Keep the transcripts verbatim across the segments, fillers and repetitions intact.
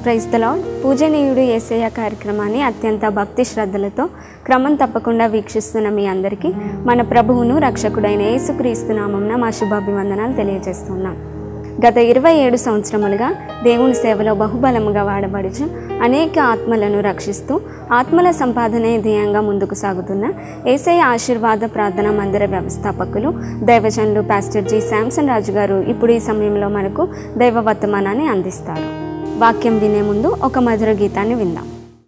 Praise the lord. పూజనీయుడు యేసయ్య కార్యక్రమాన్ని అత్యంత భక్తి శ్రద్ధలతో క్రమం తప్పకుండా వీక్షిస్తున్న మీ అందరికీ మన ప్రభువును రక్షకుడైన యేసుక్రీస్తు నామమున మా శుభాభివందనాలు తెలియజేస్తున్నాం. గత ఇరవై ఏడు సంవత్సరములుగా దేవుని సేవలో బహుబలముగా వాడబడుచు అనేక ఆత్మలను రక్షిస్తూ ఆత్మల సంపాదనే ధ్యేయంగా ముందుకు సాగుతున్న యేసయ్య ఆశీర్వాద ప్రార్థన మందిర వ్యవస్థాపకులు దైవజనులు పాస్టర్ జి శాంసన్ రాజు గారు ఇప్పుడు ఈ సమయంలో మనకు దైవ వర్తమానాన్ని అందిస్తారు. వాక్యం వినే ముందు ఒక మధుర గీతాన్ని విందాం.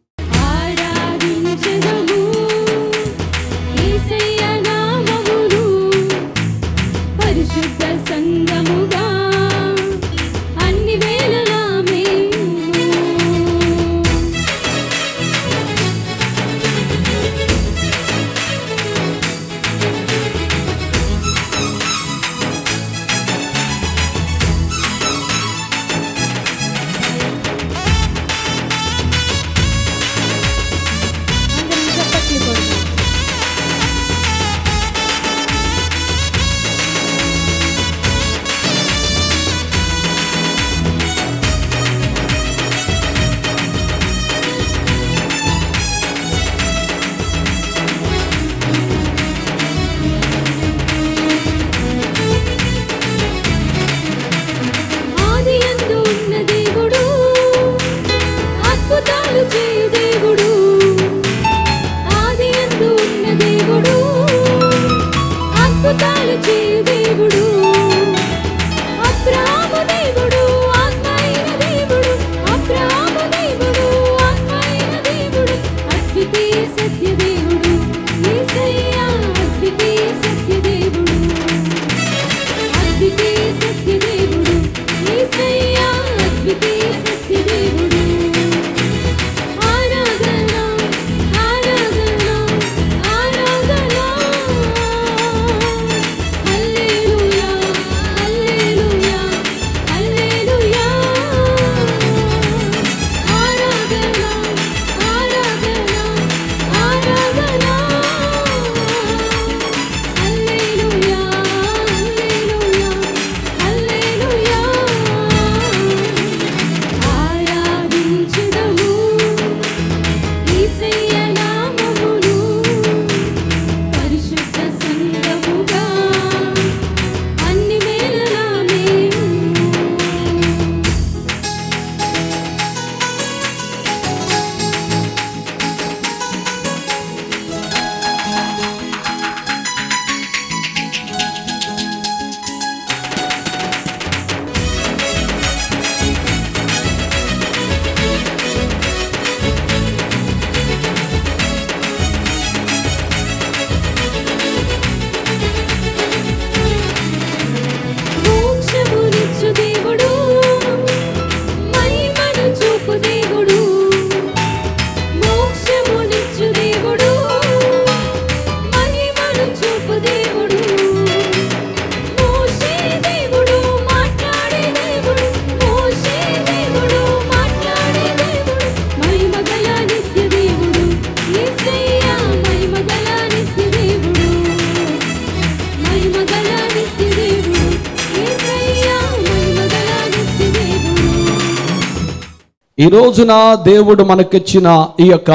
ఈ రోజున దేవుడు మనకిచ్చిన ఈ యొక్క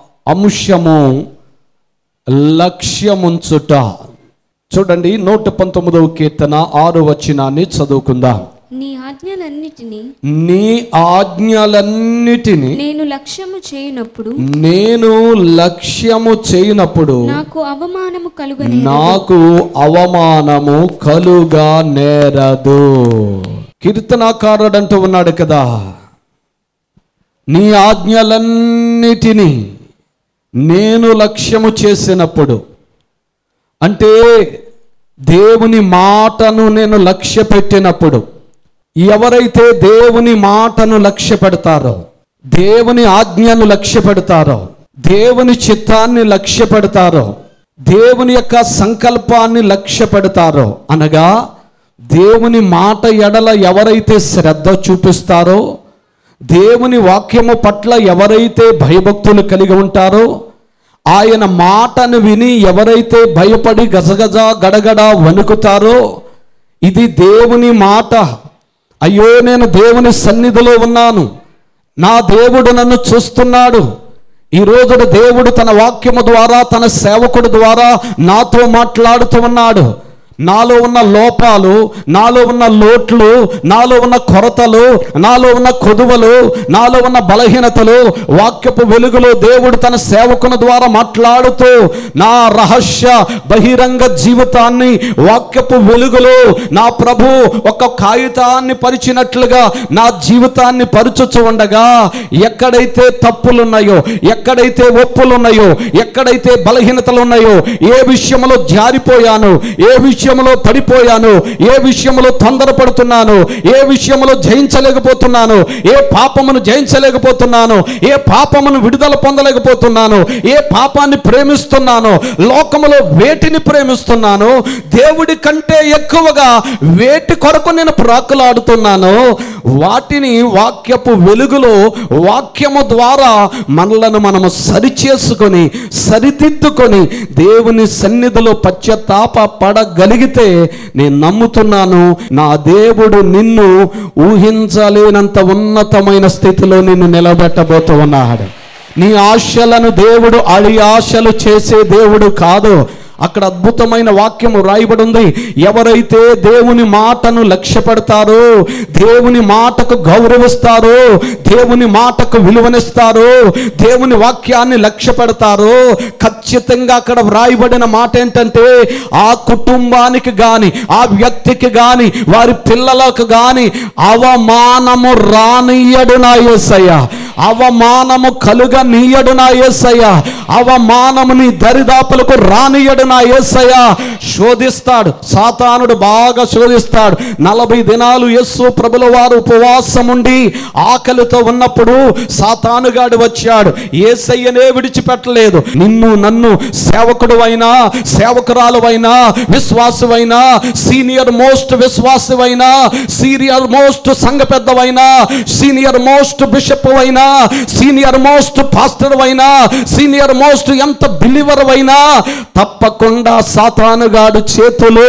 అంశము లక్ష్యముంచుట. చూడండి, నూట పంతొమ్మిదవ కీర్తన ఆరు వచనాన్ని చదువుకుందాం. నీ ఆజ్ఞలన్నిటిని నీ ఆజ్ఞలన్నిటిని నేను లక్ష్యము చేయనప్పుడు నేను లక్ష్యము చేయనప్పుడు నాకు అవమానము కలుగ నాకు అవమానము కలుగా నేరదు. కీర్తనాకారుడు అంటూ ఉన్నాడు కదా, నీ ఆజ్ఞలన్నిటినీ నేను లక్ష్యము చేసినప్పుడు, అంటే దేవుని మాటను నేను లక్ష్య పెట్టినప్పుడు, ఎవరైతే దేవుని మాటను లక్ష్య పెడతారో, దేవుని ఆజ్ఞను లక్ష్య పెడతారో, దేవుని చిత్తాన్ని లక్ష్య పెడతారో, దేవుని యొక్క సంకల్పాన్ని లక్ష్య పెడతారో, అనగా దేవుని మాట ఎడల ఎవరైతే శ్రద్ధ చూపిస్తారో, దేవుని వాక్యము పట్ల ఎవరైతే భయభక్తులు కలిగి ఉంటారో, ఆయన మాటను విని ఎవరైతే భయపడి గజగజ గడగడ వణుకుతారో, ఇది దేవుని మాట, అయ్యో నేను దేవుని సన్నిధిలో ఉన్నాను, నా దేవుడు నన్ను చూస్తున్నాడు. ఈ రోజు దేవుడు తన వాక్యము ద్వారా, తన సేవకుడు ద్వారా నాతో మాట్లాడుతూ ఉన్నాడు. నాలో ఉన్న లోపాలు, నాలో ఉన్న లోట్లు, నాలో ఉన్న కొరతలు, నాలో ఉన్న కొదువలు, నాలో ఉన్న బలహీనతలు వాక్యపు వెలుగులో దేవుడు తన సేవకుని ద్వారా మాట్లాడుతూ నా రహస్య బహిరంగ జీవితాన్ని వాక్యపు వెలుగులో నా ప్రభు ఒక కాగితాన్ని పరిచినట్లుగా నా జీవితాన్ని పరుచుచు ఉండగా, ఎక్కడైతే తప్పులున్నాయో, ఎక్కడైతే ఒప్పులున్నాయో, ఎక్కడైతే బలహీనతలు ఉన్నాయో, ఏ విషయంలో జారిపోయాను, ఏ విషయం విషయంలో పడిపోయాను, ఏ విషయంలో తొందరపడుతున్నాను, ఏ విషయంలో జయించలేకపోతున్నాను, ఏ పాపమును జయించలేకపోతున్నాను, ఏ పాపమును విడుదల పొందలేకపోతున్నాను, ఏ పాపాన్ని ప్రేమిస్తున్నాను, లోకములో వేటిని ప్రేమిస్తున్నాను, దేవుడి కంటే ఎక్కువగా వేటి కొరకు నేను ప్రాకులాడుతున్నాను, వాటిని వాక్యపు వెలుగులో వాక్యము ద్వారా మనలను మనము సరిచేసుకొని సరిదిద్దుకొని దేవుని సన్నిధిలో పశ్చాత్తాప పడగలిగి నేను నమ్ముతున్నాను, నా దేవుడు నిన్ను ఊహించలేనంత ఉన్నతమైన స్థితిలో నిన్ను నిలబెట్టబోతూ ఉన్నాడు. నీ ఆశలను దేవుడు అడి ఆశలు చేసే దేవుడు కాదు. అక్కడ అద్భుతమైన వాక్యము రాయబడి ఉంది. ఎవరైతే దేవుని మాటను లక్ష్య పెడతారో, దేవుని మాటకు గౌరవిస్తారో, దేవుని మాటకు విలువనిస్తారో, దేవుని వాక్యాన్ని లక్ష్య పెడతారో, ఖచ్చితంగా అక్కడ వ్రాయబడిన మాట ఏంటంటే, ఆ కుటుంబానికి గాని, ఆ వ్యక్తికి గాని, వారి పిల్లలకు గాని అవమానము రానియ్యడు నా యేసయ్య. అవమానము కలుగ నీయడు నా యేసయ్య. అవమానము నీ దరిదాపులకు రానియడు నా యేసయ్య. శోధిస్తాడు సాతానుడు, బాగా శోధిస్తాడు. నలభై దినాలు యేసు ప్రభుల వారు ఉపవాసం ఉండి ఆకలితో ఉన్నప్పుడు సాతానుగాడు వచ్చాడు. యేసయ్యనే విడిచిపెట్టలేదు. నిన్ను నన్ను సేవకుడు అయినా, సేవకురాలు అయినా, విశ్వాసువైనా, సీనియర్ మోస్ట్ విశ్వాసువైనా, సీనియర్ మోస్ట్ సంఘ పెద్దవైనా, సీనియర్ మోస్ట్ బిషప్ అయినా, సీనియర్ మోస్ట్ పాస్టర్ అయినా, సీనియర్ మోస్ట్ ఎంత బిలీవర్ అయినా తప్పకుండా సాతానుగాడు చేతులు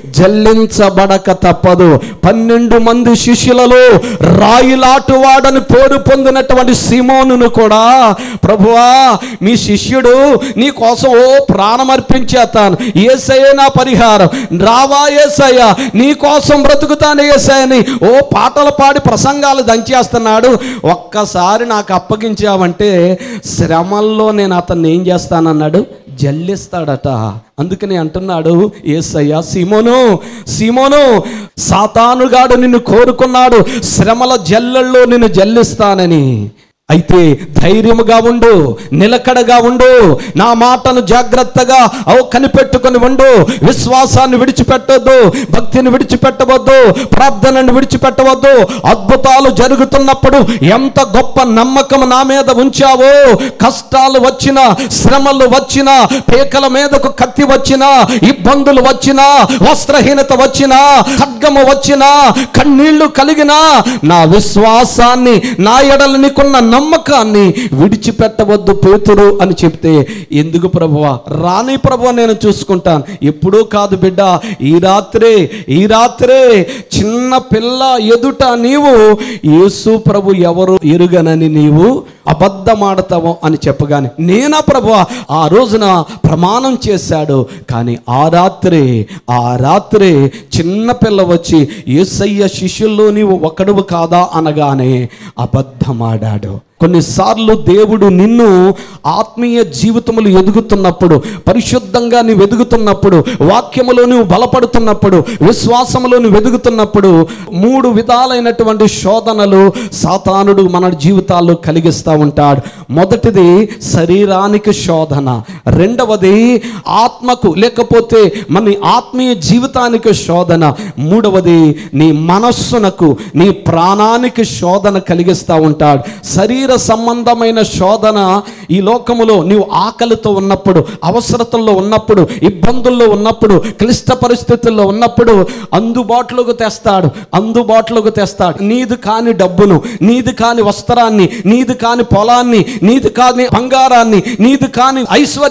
జల్లించబడక తప్పదు. పన్నెండు మంది శిష్యులలో రాయిలాటు వాడని పేరు పొందినటువంటి సీమోనును కూడా, ప్రభువా మీ శిష్యుడు నీ కోసం ఓ ప్రాణం అర్పించేస్తాను, యేసయ్యే నా పరిహారం, రావా యేసయ్య, నీ కోసం బ్రతుకుతాను యేసయ్యని ఓ పాటలు పాడి ప్రసంగాలు దంచేస్తున్నాడు. ఒక్కసారి నాకు అప్పగించావంటే శ్రమల్లో నేను అతన్ని ఏం చేస్తానన్నాడు, జల్లిస్తాడట. అందుకని అంటున్నాడు యేసయ్య, సీమోను సీమోను సాతానుగాడు నిన్ను కోరుకున్నాడు శ్రమల జల్లల్లో నిన్ను జల్లిస్తానని. అయితే ధైర్యముగా ఉండు, నిలకడగా ఉండు, నా మాటను జాగ్రత్తగా అవు కనిపెట్టుకొని ఉండు, విశ్వాసాన్ని విడిచిపెట్టవద్దు, భక్తిని విడిచిపెట్టవద్దు, ప్రార్థనను విడిచిపెట్టవద్దు. అద్భుతాలు జరుగుతున్నప్పుడు ఎంత గొప్ప నమ్మకం నా మీద ఉంచావో, కష్టాలు వచ్చినా, శ్రమలు వచ్చినా, పేకల మీదకు కత్తి వచ్చినా, ఇబ్బందులు వచ్చినా, వస్త్రహీనత వచ్చినా, ఖడ్గము వచ్చినా, కన్నీళ్లు కలిగినా, నా విశ్వాసాన్ని, నా ఎడల నీకున్న నమ్మకాన్ని విడిచిపెట్టవద్దు పేతురు అని చెప్తే, ఎందుకు ప్రభువా, రాని ప్రభువా నేను చూసుకుంటాను. ఎప్పుడూ కాదు బిడ్డ, ఈ రాత్రే ఈ రాత్రే చిన్న పిల్ల ఎదుట నీవు యేసు ప్రభు ఎవరు ఎరుగనని నీవు అబద్ధమాడతావు అని చెప్పగానే, నేనా ప్రభువా, ఆ రోజున ప్రమాణం చేశాడు. కానీ ఆ రాత్రే ఆ రాత్రే చిన్న పిల్ల వచ్చి యేసయ్య శిష్యుల్లో నీవు ఒకడువు కాదా అనగానే అబద్ధమాడాడు. కొన్నిసార్లు దేవుడు నిన్ను ఆత్మీయ జీవితములు ఎదుగుతున్నప్పుడు, పరిశుద్ధంగా నువ్వు ఎదుగుతున్నప్పుడు, వాక్యములో నువ్వు బలపడుతున్నప్పుడు, విశ్వాసములో నువ్వు ఎదుగుతున్నప్పుడు మూడు విధాలైనటువంటి శోధనలు సాతానుడు మన జీవితాల్లో కలిగిస్తూ ఉంటాడు. మొదటిది శరీరానికి శోధన, రెండవది ఆత్మకు లేకపోతే మన ఆత్మీయ జీవితానికి శోధన, మూడవది నీ మనస్సునకు, నీ ప్రాణానికి శోధన కలిగిస్తూ ఉంటాడు. శరీర సంబంధమైన శోధన ఈ లోకములో నీవు ఆకలితో ఉన్నప్పుడు, అవసరతల్లో ఉన్నప్పుడు, ఇబ్బందుల్లో ఉన్నప్పుడు, క్లిష్ట పరిస్థితుల్లో ఉన్నప్పుడు అందుబాటులోకి తెస్తాడు అందుబాటులోకి తెస్తాడు నీది కాని డబ్బును, నీది కాని వస్త్రాన్ని, నీది కాని పొలాన్ని, నీది కాని బంగారాన్ని, నీది కాని ఐశ్వర్య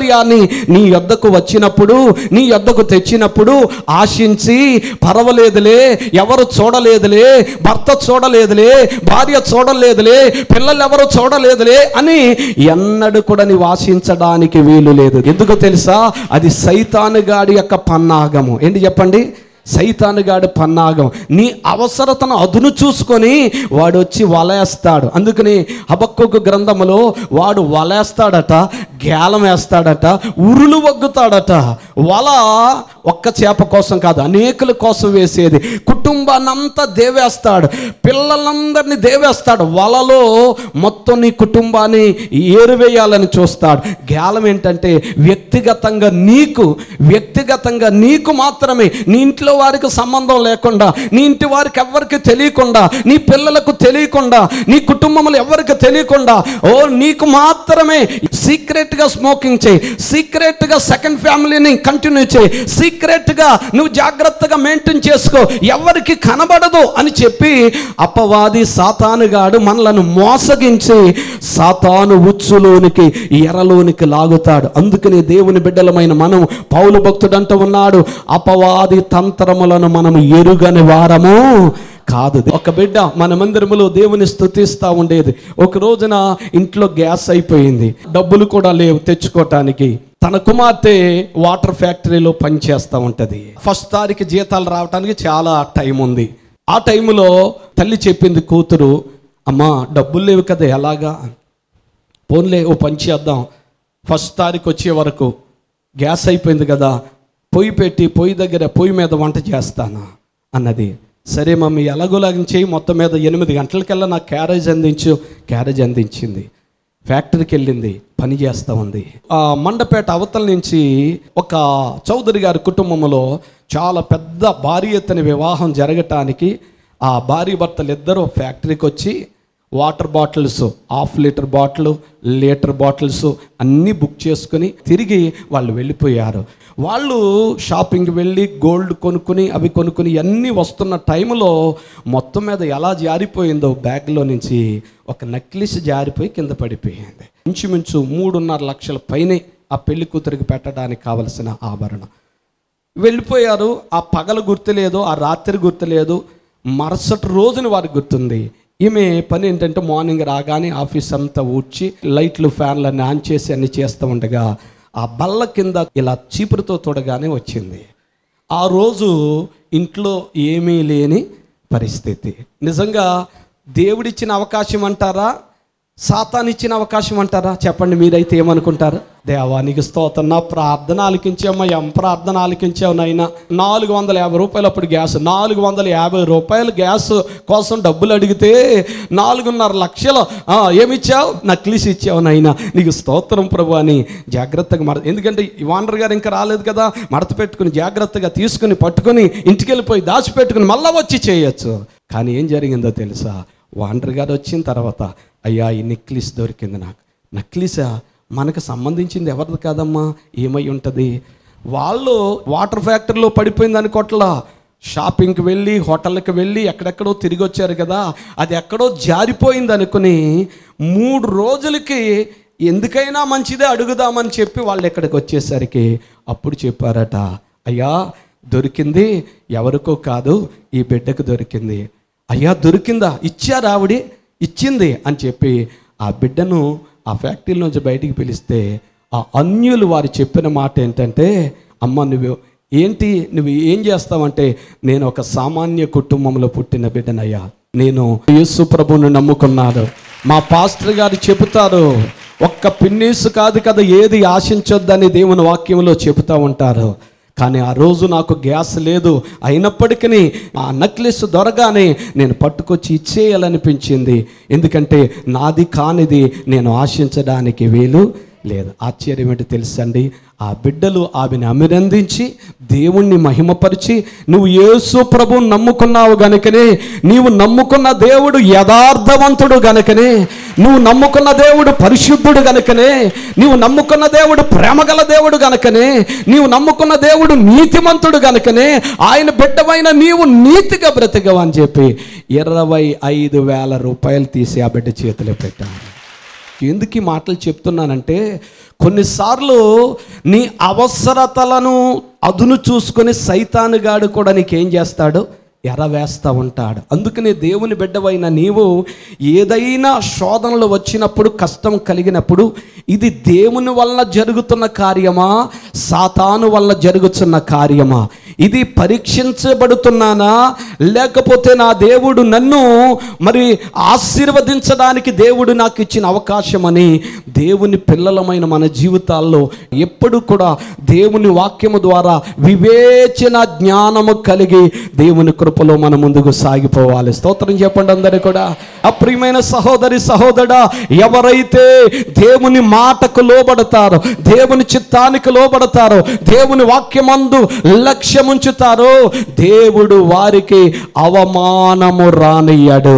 ఐశ్వర్యాన్ని నీ యొద్దకు వచ్చినప్పుడు, నీ యొద్దకు తెచ్చినప్పుడు ఆశించి పర్వాలేదులే, ఎవరు చూడలేదులే, భర్త చూడలేదులే, భార్య చూడలేదులే, పిల్లలు ఎవరు చూడలేదులే అని ఎన్నడూ కూడా నీవు ఆశించడానికి వీలు లేదు. ఎందుకు తెలుసా? అది సైతానుగాడి యొక్క పన్నాగము. ఏంటి చెప్పండి? సైతానుగాడి పన్నాగం. నీ అవసరతను అదును చూసుకొని వాడు వచ్చి వలేస్తాడు. అందుకని హబక్కూకు గ్రంథములో వాడు వలేస్తాడట, గేలం వేస్తాడట, ఉరులు వగ్గుతాడట. వల ఒక్క చేప కోసం కాదు, అనేకుల కోసం వేసేది. కుటుంబాన్నంతా దేవేస్తాడు, పిల్లలందరినీ దేవేస్తాడు. వలలో మొత్తం నీ కుటుంబాన్ని ఏరువేయాలని చూస్తాడు. గేలం ఏంటంటే వ్యక్తిగతంగా నీకు వ్యక్తిగతంగా నీకు మాత్రమే, నీ ఇంట్లో వారికి సంబంధం లేకుండా, నీ ఇంటి వారికి ఎవరికి తెలియకుండా, నీ పిల్లలకు తెలియకుండా, నీ కుటుంబంలో ఎవరికి తెలియకుండా, ఓ నీకు మాత్రమే సీక్రెట్గా స్మోకింగ్ చేయి, సీక్రెట్గా సెకండ్ ఫ్యామిలీని కంటిన్యూ చేయి, సీక్రెట్గా నువ్వు జాగ్రత్తగా మెయింటైన్ చేసుకో, ఎవరికి కనబడదు అని చెప్పి అపవాది సాతానుగాడు మనలను మోసగించి సాతాను ఉచ్చులోనికి ఎరలోనికి లాగుతాడు. అందుకని దేవుని బిడ్డలమైన మనం, పౌలు భక్తుడు అంటూ ఉన్నాడు, అపవాది తంత్రములను మనం ఎరుగని వారము కాదు. ఒక బిడ్డ మన మందిరములో దేవుని స్తుతిస్తూ ఉండేది. ఒక రోజున ఇంట్లో గ్యాస్ అయిపోయింది, డబ్బులు కూడా లేవు తెచ్చుకోవటానికి. తన కుమార్తె వాటర్ ఫ్యాక్టరీలో పనిచేస్తూ ఉంటుంది. ఫస్ట్ తారీఖు జీతాలు రావడానికి చాలా టైం ఉంది. ఆ టైంలో తల్లి చెప్పింది కూతురు, అమ్మా డబ్బులు లేవు కదా, ఎలాగా, పోన్లే ఓ పని చేద్దాం, ఫస్ట్ తారీఖు వచ్చే వరకు గ్యాస్ అయిపోయింది కదా, పొయ్యి పెట్టి పొయ్యి దగ్గర పొయ్యి మీద వంట చేస్తాను అన్నది. సరే మమ్మీ ఎలాగోలాగిన చేయి, మొత్తం మీద ఎనిమిది గంటలకల్లా నాకు క్యారేజ్ అందించు. క్యారేజ్ అందించింది. ఫ్యాక్టరీకి వెళ్ళింది, పని చేస్తూ ఉంది. ఆ మండపేట అవతల నుంచి ఒక చౌదరి గారి కుటుంబంలో చాలా పెద్ద భారీ ఎత్తున వివాహం జరగటానికి ఆ భార్య భర్తలు ఇద్దరు ఫ్యాక్టరీకి వచ్చి water bottles, half litre bottle, litre bottles అన్నీ బుక్ చేసుకుని తిరిగి వాళ్ళు వెళ్ళిపోయారు. వాళ్ళు షాపింగ్ వెళ్ళి గోల్డ్ కొనుక్కుని అవి కొనుక్కుని అన్నీ వస్తున్న టైంలో మొత్తం మీద ఎలా జారిపోయిందో బ్యాగ్లో నుంచి ఒక నెక్లెస్ జారిపోయి కింద పడిపోయింది. ఇంచుమించు మూడున్నర లక్షల పైనే ఆ పెళ్లి కూతురికి పెట్టడానికి కావలసిన ఆభరణం. వెళ్ళిపోయారు. ఆ పగలు గుర్తులేదు, ఆ రాత్రి గుర్తులేదు, మరుసటి రోజున వారికి గుర్తుంది. ఈమె పని ఏంటంటే మార్నింగ్ రాగానే ఆఫీస్ అంతా ఊడ్చి లైట్లు ఫ్యాన్లన్నీ ఆన్ చేసి అన్నీ చేస్తూ ఉండగా ఆ బల్ల కింద ఇలా చీపురుతో తొడగానే వచ్చింది. ఆ రోజు ఇంట్లో ఏమీ లేని పరిస్థితి. నిజంగా దేవుడిచ్చిన అవకాశం అంటారా, సాతానిచ్చిన అవకాశం అంటారా? చెప్పండి, మీరైతే ఏమనుకుంటారు? దేవానికి స్తోత్రం, నా ప్రార్థన ఆలకించామా, ఎం ప్రార్థన ఆలకించావు నాయన. నాలుగు వందల యాభై రూపాయలు అప్పుడు గ్యాస్, నాలుగు వందల యాభై రూపాయలు గ్యాస్ కోసం డబ్బులు అడిగితే నాలుగున్నర లక్షలు ఏమిచ్చావు, నక్లీస్ ఇచ్చావు నాయన, నీకు స్తోత్రం ప్రభు అని జాగ్రత్తగా మడ, ఎందుకంటే వాండర్ గారు ఇంకా రాలేదు కదా, మడత పెట్టుకుని జాగ్రత్తగా తీసుకుని పట్టుకొని ఇంటికి వెళ్ళిపోయి దాచిపెట్టుకుని మళ్ళా వచ్చి చేయొచ్చు. కానీ ఏం జరిగిందో తెలుసా? వాండర్ గారు వచ్చిన తర్వాత, అయ్యా ఈ నెక్లెస్ దొరికింది నాకు. నక్లీసా? మనకు సంబంధించింది ఎవరిది కాదమ్మా, ఏమై ఉంటుంది? వాళ్ళు వాటర్ ఫ్యాక్టరీలో పడిపోయింది అనుకోట్లా, షాపింగ్కి వెళ్ళి హోటల్కి వెళ్ళి ఎక్కడెక్కడో తిరిగి వచ్చారు కదా, అది ఎక్కడో జారిపోయింది అనుకుని మూడు రోజులకి ఎందుకైనా మంచిదే అడుగుదామని చెప్పి వాళ్ళు ఎక్కడికి వచ్చేసరికి అప్పుడు చెప్పారట, అయ్యా దొరికింది, ఎవరికో కాదు ఈ బిడ్డకు దొరికింది. అయ్యా దొరికిందా? ఇచ్చారు, ఆవిడ ఇచ్చింది అని చెప్పి ఆ బిడ్డను ఆ ఫ్యాక్టరీ నుంచి బయటికి పిలిస్తే ఆ అన్యులు వారు చెప్పిన మాట ఏంటంటే, అమ్మ నువ్వు ఏంటి, నువ్వు ఏం చేస్తావంటే, నేను ఒక సామాన్య కుటుంబంలో పుట్టిన బిడ్డనయ్యా, నేను యేసు ప్రభువును నమ్ముకున్నాను. మా పాస్టర్ గారు చెబుతారు, ఒక్క పిన్నీసు కాదు కదా ఏది ఆశించొద్దని దేవుని వాక్యంలో చెబుతూ ఉంటారు. కానీ ఆ రోజు నాకు గ్యాస్ లేదు, అయినప్పటికీ ఆ నెక్లెస్ దొరగానే నేను పట్టుకొచ్చి ఇచ్చేయాలనిపించింది. ఎందుకంటే నాది కానిది నేను ఆశించడానికి వీలు లేదు. ఆశ్చర్యం ఏంటి తెలుసండి, ఆ బిడ్డలు ఆమెను అభినందించి దేవుణ్ణి మహిమపరిచి, నువ్వు యేసు ప్రభువుని నమ్ముకున్నావు గనుకనే, నీవు నమ్ముకున్న దేవుడు యథార్థవంతుడు గనుకనే, నువ్వు నమ్ముకున్న దేవుడు పరిశుద్ధుడు గనుకనే, నీవు నమ్ముకున్న దేవుడు ప్రేమగల దేవుడు గనుకనే, నీవు నమ్ముకున్న దేవుడు నీతిమంతుడు గనుకనే ఆయన బిడ్డమైన నీవు నీతిగా బ్రతికవని చెప్పి ఇరవై ఐదు వేల రూపాయలు తీసి ఆ బిడ్డ చేతిలో పెట్టాను. ఎందుకు ఈ మాటలు చెప్తున్నానంటే, కొన్నిసార్లు నీ అవసరతలను అదును చూసుకొని సైతానుగాడు కూడా నీకేం చేస్తాడు, ఎరవేస్తూ ఉంటాడు. అందుకనే దేవుని బిడ్డవైన నీవు ఏదైనా శోధనలు వచ్చినప్పుడు, కష్టం కలిగినప్పుడు, ఇది దేవుని వల్ల జరుగుతున్న కార్యమా, సాతాను వల్ల జరుగుతున్న కార్యమా, ఇది పరీక్షించబడుతున్నానా, లేకపోతే నా దేవుడు నన్ను మరి ఆశీర్వదించడానికి దేవుడు నాకు ఇచ్చిన అవకాశం అని దేవుని పిల్లలమైన మన జీవితాల్లో ఎప్పుడు కూడా దేవుని వాక్యము ద్వారా వివేచన జ్ఞానము కలిగి దేవుని కృపలో మనం ముందుకు సాగిపోవాలి. స్తోత్రం చెప్పండి అందరూ కూడా. అప్రియమైన సహోదరి సహోదరుడా, ఎవరైతే దేవుని మాటకు లోబడతారో, దేవుని చిత్తానికి లోబడతారో, దేవుని వాక్యమందు లక్ష్యం ఉంచుతారో, దేవుడు వారికి అవమానము రానియ్యడు.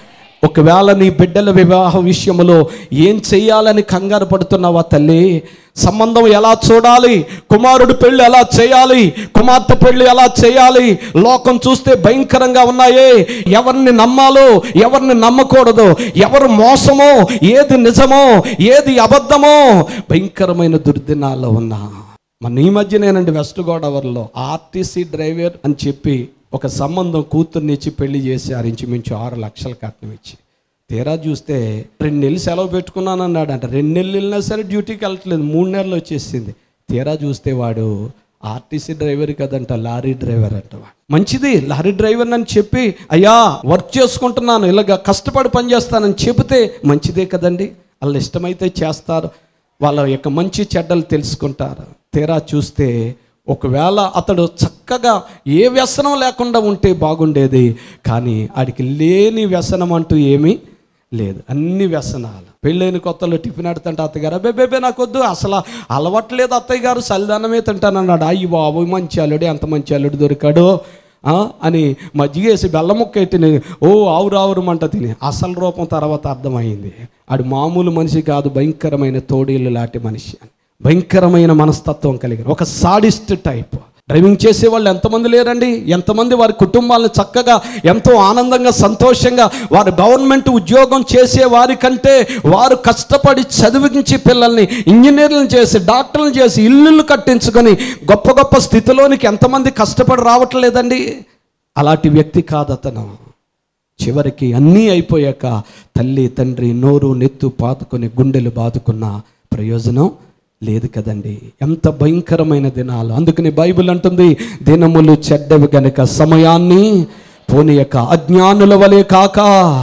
ఒకవేళ నీ బిడ్డల వివాహ విషయంలో ఏం చెయ్యాలని కంగారు పడుతున్నావా తల్లి? సంబంధం ఎలా చూడాలి, కుమారుడు పెళ్ళి ఎలా చేయాలి, కుమార్తె పెళ్ళి ఎలా చేయాలి, లోకం చూస్తే భయంకరంగా ఉన్నాయే, ఎవరిని నమ్మాలో ఎవరిని నమ్మకూడదు, ఎవరు మోసమో, ఏది నిజమో ఏది అబద్ధమో, భయంకరమైన దుర్దినాల్లో ఉన్నా. మన ఈ మధ్యనేనండి వెస్ట్ గోదావరిలో ఆర్టీసీ డ్రైవర్ అని చెప్పి ఒక సంబంధం కూతుర్ని ఇచ్చి పెళ్లి చేశారు, ఇంచుమించు ఆరు లక్షల కట్నం ఇచ్చి. తీరా చూస్తే రెండు నెలలు సెలవు పెట్టుకున్నాను అన్నాడు అంట. రెండు నెలలు వెళ్ళినా సరే డ్యూటీకి వెళ్ళట్లేదు, మూడు నెలలు వచ్చేసింది. తీరా చూస్తే వాడు ఆర్టీసీ డ్రైవర్ కదంట, లారీ డ్రైవర్ అంట. మంచిది, లారీ డ్రైవర్ అని చెప్పి అయ్యా వర్క్ చేసుకుంటున్నాను, ఇలాగ కష్టపడి పనిచేస్తానని చెబితే మంచిదే కదండి. వాళ్ళు ఇష్టమైతే చేస్తారు, వాళ్ళ యొక్క మంచి చెడ్డలు తెలుసుకుంటారు. తీరా చూస్తే ఒకవేళ అతడు చక్కగా ఏ వ్యసనం లేకుండా ఉంటే బాగుండేది, కానీ ఆడికి లేని వ్యసనం అంటూ ఏమీ లేదు, అన్ని వ్యసనాలు. పెళ్ళైన కొత్తలో టిఫిన్ ఆడుతుంటే అత్తగారు బేబే నాకొద్దు, అసలు అలవట్లేదు అత్తయ్య గారు, చలిదానమే తింటానన్నాడు. అయ్యి బాబు మంచి అల్లుడు, ఎంత మంచి అల్లుడు దొరికాడు అని మజ్జిగేసి బెల్ల ముక్క ఎట్టిని ఓ ఆవురు ఆవురమంట తిని అసలు రూపం తర్వాత అర్థమైంది. ఆడు మామూలు మనిషి కాదు, భయంకరమైన తోడీళ్ళు లాంటి మనిషి, భయంకరమైన మనస్తత్వం కలిగిన ఒక సాడిస్ట్ టైప్. డ్రైవింగ్ చేసేవాళ్ళు ఎంతమంది లేరండి, ఎంతమంది వారి కుటుంబాలను చక్కగా ఎంతో ఆనందంగా సంతోషంగా వారు గవర్నమెంట్ ఉద్యోగం చేసే వారి కంటే వారు కష్టపడి చదివించి పిల్లల్ని ఇంజనీర్లను చేసి డాక్టర్లను చేసి ఇల్లులు కట్టించుకొని గొప్ప గొప్ప స్థితిలోనికి ఎంతమంది కష్టపడి రావట్లేదండి. అలాంటి వ్యక్తి కాదు అతను. చివరికి అన్నీ అయిపోయాక తల్లి తండ్రి నోరు నెత్తు పాతుకొని గుండెలు బాదుకున్న ప్రయోజనం లేదు కదండి. ఎంత భయంకరమైన దినాలు. అందుకని బైబిల్ అంటుంది, దినములు చెడ్డవి గనుక సమయాన్ని పోనీయక అజ్ఞానుల వలె కాక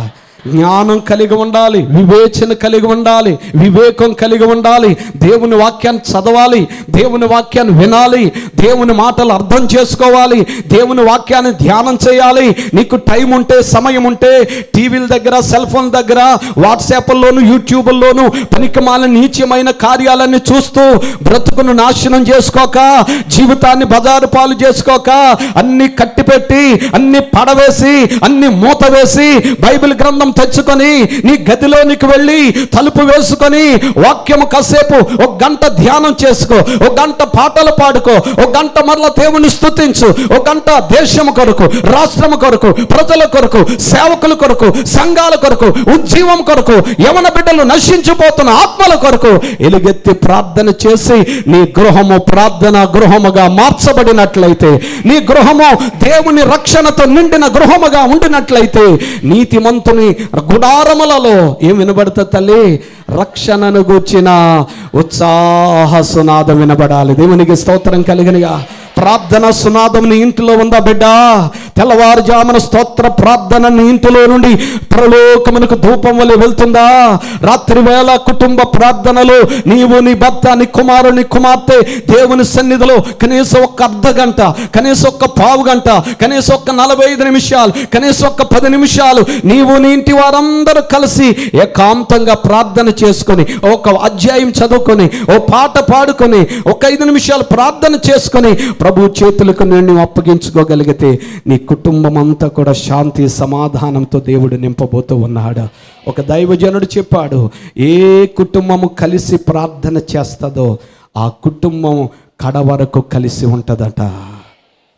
జ్ఞానం కలిగి ఉండాలి, వివేచన కలిగి ఉండాలి, వివేకం కలిగి ఉండాలి. దేవుని వాక్యాన్ని చదవాలి, దేవుని వాక్యాన్ని వినాలి, దేవుని మాటలు అర్థం చేసుకోవాలి, దేవుని వాక్యాన్ని ధ్యానం చేయాలి. నీకు టైం ఉంటే, సమయం ఉంటే టీవీల దగ్గర, సెల్ ఫోన్ దగ్గర, వాట్సాప్లోను యూట్యూబ్లోను పనికిమాలిన నీచమైన కార్యాలన్నీ చూస్తూ బ్రతుకును నాశనం చేసుకోక, జీవితాన్ని బజారు పాలు చేసుకోక, అన్ని కట్టిపెట్టి అన్ని పడవేసి అన్ని మూత వేసి బైబిల్ గ్రంథం తెచ్చుకొని నీ గదిలోనికి వెళ్ళి తలుపు వేసుకొని వాక్యము కాసేపు ఒక గంట ధ్యానం చేసుకో, ఒక గంట పాటలు పాడుకో, ఒక గంట మరల దేవుని స్తుతించు, ఒక గంట దేశం కొరకు, రాష్ట్రం కొరకు, ప్రజల కొరకు, సేవకుల కొరకు, సంఘాల కొరకు, ఉజ్జీవం కొరకు, యవన బిడ్డలు నశించిపోతున్న ఆత్మల కొరకు ఎలుగెత్తి ప్రార్థన చేసి నీ గృహము ప్రార్థన గృహముగా మార్చబడినట్లయితే, నీ గృహము దేవుని రక్షణతో నిండిన గృహముగా ఉండినట్లయితే నీతిమంతుని గుడారములలో ఏం వినబడుతుంది తల్లి? రక్షణను గూర్చిన ఉత్సాహ సునాదం వినబడాలి. దేవునికి స్తోత్రం కలిగినగా. ప్రార్థన సునాదం నీ ఇంటిలో ఉందా బిడ్డ? తెల్లవారుజామున స్తోత్ర ప్రార్థన నీ ఇంటిలో నుండి పరలోకమునకు ధూపం వలె వెళ్తుందా? రాత్రి వేళ కుటుంబ ప్రార్థనలు నీవు, నీ భర్త, నీ కుమారుడు, నీ కుమార్తె దేవుని సన్నిధిలో కనీసం ఒక్క అర్ధ గంట, కనీసం ఒక్క పావు గంట, కనీసం ఒక్క నలభై ఐదు నిమిషాలు, కనీసం ఒక్క పది నిమిషాలు నీవు నీ ఇంటి వారందరూ కలిసి ఏకాంతంగా ప్రార్థన చేసుకొని, ఒక అధ్యాయం చదువుకొని, ఓ పాట పాడుకొని, ఒక ఐదు నిమిషాలు ప్రార్థన చేసుకొని ప్రభు చేతులకు నేను అప్పగించుకోగలిగితే నీ కుటుంబం అంతా కూడా శాంతి సమాధానంతో దేవుడు నింపబోతూ ఉన్నాడు. ఒక దైవజనుడు చెప్పాడు, ఏ కుటుంబము కలిసి ప్రార్థన చేస్తుందో ఆ కుటుంబం కడ వరకు కలిసి ఉంటుందట.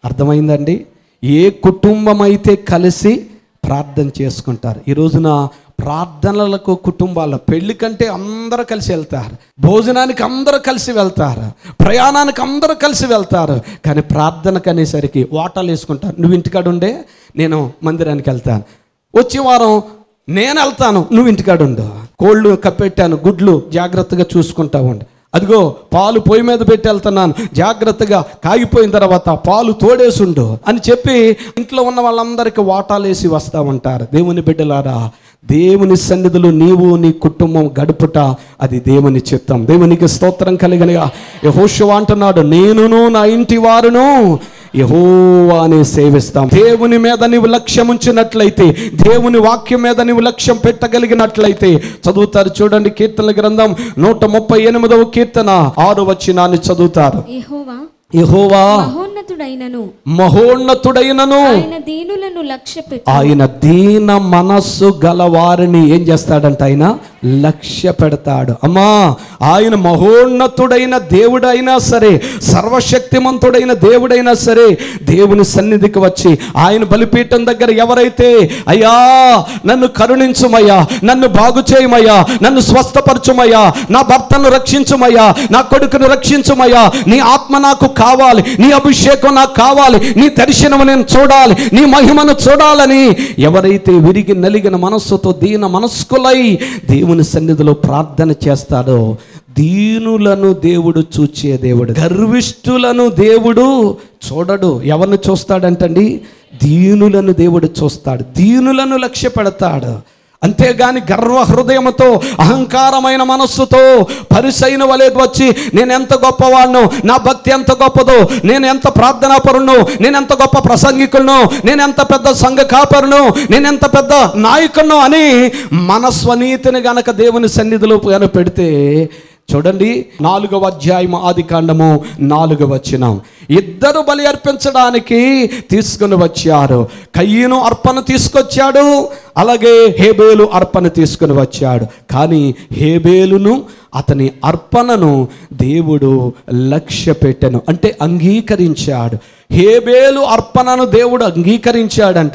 అర్థమైందండి? ఏ కుటుంబం అయితే కలిసి ప్రార్థన చేసుకుంటారు. ఈ రోజున ప్రార్థనలకు కుటుంబాల పెళ్లి కంటే అందరూ కలిసి వెళ్తారు, భోజనానికి అందరూ కలిసి వెళ్తారు, ప్రయాణానికి అందరూ కలిసి వెళ్తారు. కానీ ప్రార్థనకు అనేసరికి వాటాలు వేసుకుంటారు. నువ్వు ఇంటికాడ ఉండే, నేను మందిరానికి వెళ్తాను. వచ్చే వారం నేను వెళ్తాను, నువ్వు ఇంటికాడ ఉండు. కోళ్ళు కప్పెట్టాను, గుడ్లు జాగ్రత్తగా చూసుకుంటా ఉండు. అదిగో పాలు పొయ్యి మీద పెట్టి వెళ్తున్నాను, జాగ్రత్తగా కాగిపోయిన తర్వాత పాలు తోడేసుండు అని చెప్పి ఇంట్లో ఉన్న వాళ్ళందరికీ వాటాలు వేసి వస్తూ ఉంటారు. దేవుని బిడ్డలారా, దేవుని సన్నిధిలో నీవు నీ కుటుంబం గడుపుట అది దేవుని చిత్తం. దేవునికి స్తోత్రం కలిగనగా యెహోషువ అంటున్నాడు, నేనును నా ఇంటి వారును యెహోవాని సేవిస్తాం. దేవుని మీద నీవు లక్ష్యం ఉంచినట్లయితే, దేవుని వాక్యం మీద నీవు లక్ష్యం పెట్టగలిగినట్లయితే, చదువుతారు చూడండి, కీర్తనల గ్రంథం నూట ముప్పై ఎనిమిదవ కీర్తన ఆరు వచనాన్ని చదువుతారు. యెహోవా మహోన్నతుడైనను మహోన్నతుడైనను ఆయన దీనులను లక్ష్యపెట్టు. ఆయన దీన మనస్సు గలవారిని ఏం చేస్తాడంట? ఆయన లక్ష్య పెడతాడు. అమ్మా, ఆయన మహోన్నతుడైన దేవుడైనా సరే, సర్వశక్తిమంతుడైన దేవుడైనా సరే, దేవుని సన్నిధికి వచ్చి ఆయన బలిపీఠం దగ్గర ఎవరైతే అయ్యా నన్ను కరుణించుమయ్యా, నన్ను బాగు చేయమయ్యా, నన్ను స్వస్థపరచుమయ్యా, నా భర్తను రక్షించుమయ్యా, నా కొడుకును రక్షించుమయ్యా, నీ ఆత్మ నాకు కావాలి, నీ అభిషేకం నాకు కావాలి, నీ దర్శనం నేను చూడాలి, నీ మహిమను చూడాలని ఎవరైతే విరిగి నలిగిన మనస్సుతో దీన మనస్కులై దేవుని సన్నిధిలో ప్రార్థన చేస్తాడో, దీనులను దేవుడు చూచే దేవుడు. గర్విష్ఠులను దేవుడు చూడడు. ఎవరిని చూస్తాడంటండి? దీనులను దేవుడు చూస్తాడు, దీనులను లక్ష్య పెడతాడు. అంతేగాని గర్వ హృదయంతో అహంకారమైన మనస్సుతో పరిసైన వలె వచ్చి నేను ఎంత గొప్పవాడినో, నా భక్తి ఎంత గొప్పదో, నేను ఎంత ప్రార్థనాపరును, నేను ఎంత గొప్ప ప్రసంగికులను, నేను ఎంత పెద్ద సంఘ కాపరును, నేను ఎంత పెద్ద నాయకులను అని మన స్వనీతిని గనక దేవుని సన్నిధిలో కనుక పెడితే, చూడండి నాలుగవ అధ్యాయం ఆది కాండము నాలుగవ వచనం, ఇద్దరు బలి అర్పించడానికి తీసుకుని వచ్చారు. కయ్యను అర్పణ తీసుకొచ్చాడు, అలాగే హేబేలు అర్పణ తీసుకుని వచ్చాడు. కానీ హేబేలును అతని అర్పణను దేవుడు లక్ష్య పెట్టెను, అంటే అంగీకరించాడు. హేబేలు అర్పణను దేవుడు అంగీకరించాడంట,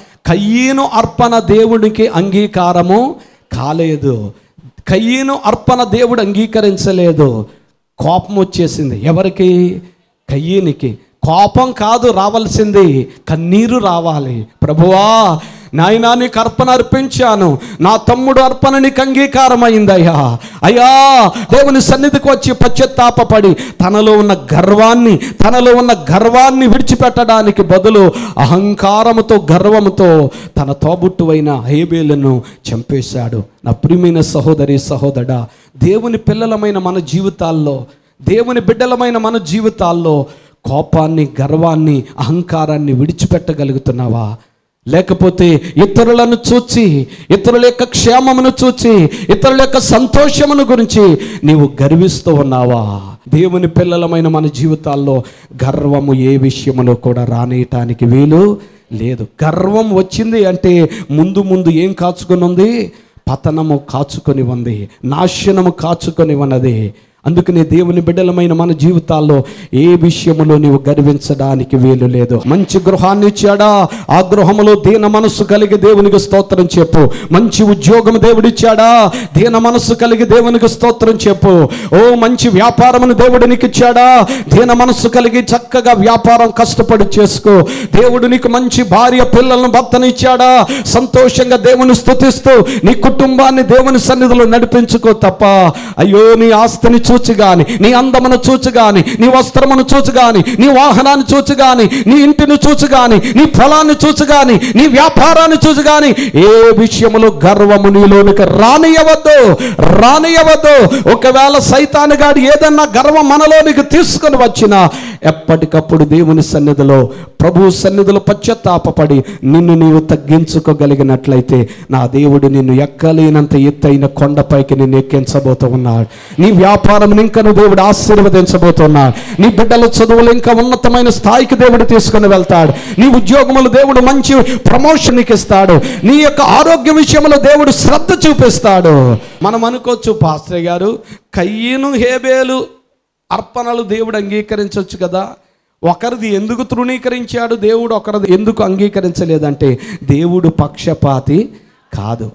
కయ్యను అర్పణ దేవుడికి అంగీకారము కాలేదు. కయ్యను అర్పణ దేవుడు అంగీకరించలేదు. కోపం వచ్చేసింది. ఎవరికి? కయ్యనికి. కోపం కాదు రావాల్సింది, కన్నీరు రావాలి. ప్రభువా, నాయనా నీకు అర్పణ అర్పించాను, నా తమ్ముడు అర్పణ నీకు అంగీకారమైందయ్యా. అయ్యా, దేవుని సన్నిధికి వచ్చి పశ్చాత్తాపపడి తనలో ఉన్న గర్వాన్ని తనలో ఉన్న గర్వాన్ని విడిచిపెట్టడానికి బదులు అహంకారముతో గర్వముతో తన తోబుట్టువైన హేబేలును చంపేశాడు. నా ప్రియమైన సహోదరి సహోదరా, దేవుని పిల్లలమైన మన జీవితాల్లో, దేవుని బిడ్డలమైన మన జీవితాల్లో కోపాన్ని, గర్వాన్ని, అహంకారాన్ని విడిచిపెట్టగలుగుతున్నావా? లేకపోతే ఇతరులను చూచి, ఇతరుల యొక్క క్షేమమును చూచి, ఇతరుల యొక్క సంతోషమును గురించి నీవు గర్విస్తూ ఉన్నావా? దేవుని పిల్లలమైన మన జీవితాల్లో గర్వము ఏ విషయములో కూడా రానేయటానికి వీలు లేదు. గర్వం వచ్చింది అంటే ముందు ముందు ఏం కాచుకొని ఉంది? పతనము కాచుకొని ఉంది, నాశనము కాచుకొని ఉన్నది. అందుకనే దేవుని బిడ్డలమైన మన జీవితాల్లో ఏ విషయములో నీవు గర్వించడానికి వీలు లేదు. మంచి గృహాన్ని ఇచ్చాడా, ఆ గృహములో దీన మనస్సు కలిగి దేవునికి స్తోత్రం చెప్పు. మంచి ఉద్యోగం దేవుడిచ్చాడా, దీన మనస్సు కలిగి దేవునికి స్తోత్రం చెప్పు. ఓ మంచి వ్యాపారమును దేవుడు నీకు ఇచ్చాడా, దీన మనస్సు కలిగి చక్కగా వ్యాపారం కష్టపడి చేసుకో. దేవుడు నీకు మంచి భార్య పిల్లలను భర్తను ఇచ్చాడా, సంతోషంగా దేవుని స్తుతిస్తూ నీ కుటుంబాన్ని దేవుని సన్నిధిలో నడిపించుకో తప్ప, అయ్యో నీ ఆస్తిని చూచుగాని, నీ అందమును చూచుగాని, నీ వస్త్రమును చూచుగాని, నీ వాహనాన్ని చూచుగాని, నీ ఇంటిని చూచుగాని, నీ పొలాన్ని చూచుగాని, నీ వ్యాపారాన్ని చూచుగాని ఏ విషయములో గర్వము నీలోనికి రానియవద్దు, రానియవద్దు. ఒకవేళ సైతాను గాడు ఏదన్నా గర్వం మనలోనికి తీసుకొని వచ్చినా ఎప్పటికప్పుడు దేవుని సన్నిధిలో, ప్రభు సన్నిధిలో పశ్చాత్తాపపడి నిన్ను నీవు తగ్గించుకోగలిగినట్లయితే నా దేవుడు నిన్ను ఎక్కలేనంత ఎత్తైన కొండపైకి నిన్ను ఎక్కించబోతూ ఉన్నాడు. నీ వ్యాపారం ఇంకా దేవుడు ఆశీర్వదించబోతున్నాడు. నీ బిడ్డల చదువులు ఇంకా ఉన్నతమైన స్థాయికి దేవుడు తీసుకుని వెళ్తాడు. నీ ఉద్యోగములు దేవుడు మంచి ప్రమోషన్కి ఇస్తాడు. నీ యొక్క ఆరోగ్య విషయంలో దేవుడు శ్రద్ధ చూపిస్తాడు. మనం అనుకోవచ్చు, పాస్టర్ గారు కయ్యను హేబేలు అర్పణలు దేవుడు అంగీకరించవచ్చు కదా, ఒకరిది ఎందుకు తృణీకరించాడు దేవుడు, ఒకరిది ఎందుకు అంగీకరించలేదంటే దేవుడు పక్షపాతి కాదు.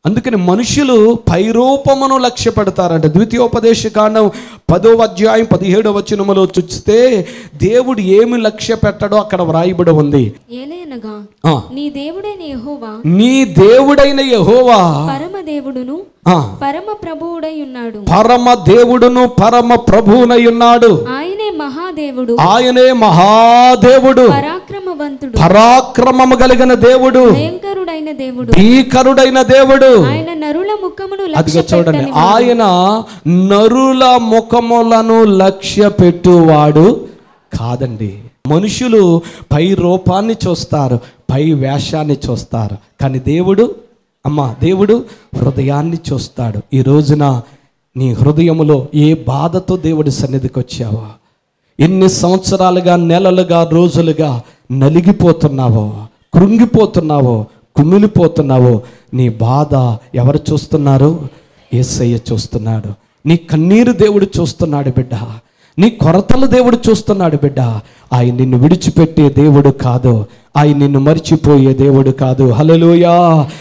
అందుకని మనుషులు పైరూపమును లక్ష్య పెడతారంట. ద్వితీయోపదేశ కాండం పదో అధ్యాయం పదిహేడవ వచనములో చూస్తే దేవుడు ఏమి లక్ష్య పెట్టడో అక్కడ వ్రాయబడి ఉంది. ఏలయనగా నీ దేవుడైన యెహోవా నీ దేవుడైన యెహోవా పరమ దేవుడును పరమ ప్రభువుడై ఉన్నాడు. పరమ దేవుడును పరమ ప్రభువునై ఉన్నాడు. ఆయనే మహాదేవుడు. ఆయనే మహాదేవుడు, పరాక్రమవంతుడు, పరాక్రమము కలిగిన దేవుడు, భయంకరుడైన దేవుడు, భీకరుడైన దేవుడు. ఆయన నరుల ముఖమును అదిగో చూడండి, ఆయన నరుల ముఖములను లక్ష్య పెట్టువాడు కాదండి. మనుషులు పై రూపాన్ని చూస్తారు, పై వేషాన్ని చూస్తారు, కానీ దేవుడు అమ్మా దేవుడు హృదయాన్ని చూస్తాడు. ఈ రోజున నీ హృదయములో ఏ బాధతో దేవుడి సన్నిధికి వచ్చావో, ఎన్ని సంవత్సరాలుగా నెలలుగా రోజులుగా నలిగిపోతున్నావో, కృంగిపోతున్నావో, కుమిలిపోతున్నావో, నీ బాధ ఎవరు చూస్తున్నారు? యేసయ్య చూస్తున్నాడు. నీ కన్నీరు దేవుడు చూస్తున్నాడు బిడ్డ. నీ కొరతలు దేవుడు చూస్తున్నాడు బిడ్డ. ఆయన నిన్ను విడిచిపెట్టే దేవుడు కాదు, ఆయన నిన్ను మర్చిపోయే దేవుడు కాదు. హల్లెలూయా.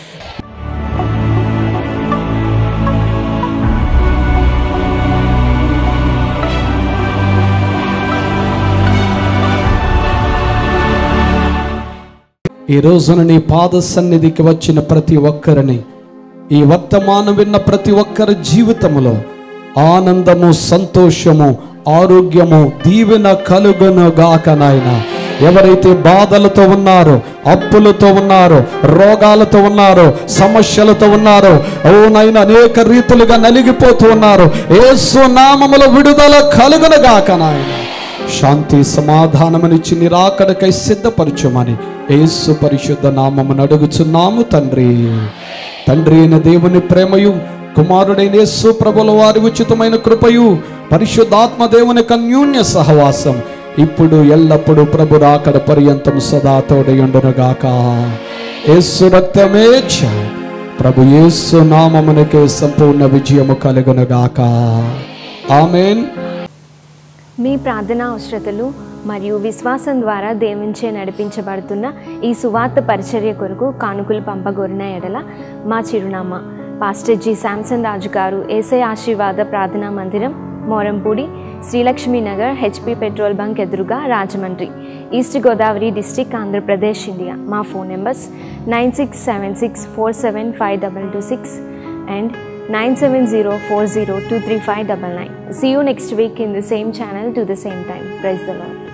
ఈ రోజున నీ పాద సన్నిధికి వచ్చిన ప్రతి ఒక్కరిని, ఈ వర్తమానం విన్న ప్రతి ఒక్కరి జీవితంలో ఆనందము, సంతోషము, ఆరోగ్యము, దీవెన కలుగును గాక నాయన. ఎవరైతే బాధలతో ఉన్నారో, అప్పులతో ఉన్నారో, రోగాలతో ఉన్నారో, సమస్యలతో ఉన్నారో, ఓ నాయన అనేక రీతులుగా నలిగిపోతూ ఉన్నారు, యేసు నామములో విడుదల కలుగును గాక నాయన. శాంతి సమాధానమునిచ్చి నిరాకడకై సిద్ధపరచుమని యేసు పరిశుద్ధ నామమును అడుగుచున్నాము తండ్రి. తండ్రి అయిన దేవుని ప్రేమయు, కుమారుడైన యేసు ప్రభుల వారి ఉచితమైన కృపయు, పరిశుద్ధాత్మ దేవుని అన్యోన్య సహవాసం ఇప్పుడు ఎల్లప్పుడూ ప్రభు రాకడ పర్యంతం సదా తోడయుండును గాక. యేసు రక్తమే జయం. ప్రభు యేసు నామమునకే సంపూర్ణ విజయము కలుగును గాక. ఆమేన్. మీ ప్రార్థనా అవసరతలు మరియు విశ్వాసం ద్వారా దేవునిచే నడిపించబడుతున్న ఈ సువార్త పరిచర్య కొరకు కానుకలు పంపగోరిన ఎడల మా చిరునామా పాస్టర్ జి శాంసన్ రాజు గారు, యేసయ్య ఆశీర్వాద ప్రార్థనా మందిరం, Morampudi, Srilakshmi Nagar, HP petrol bunk ఎదురుగా, Rajahmundry, east Godavari district, Andhra Pradesh, India. మా phone numbers nine six seven six four seven five double two six and nine seven zero four zero two three five nine nine. See you next week in the same channel to the same time. Praise the Lord.